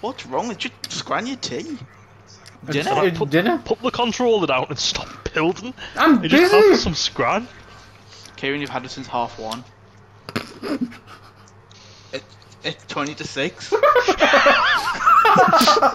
What's wrong? Just scran your tea. Dinner? Put the controller down and stop building. I'm You just have busy! some scran. Kieran, you've had it since 1:30. It's 20 to 6.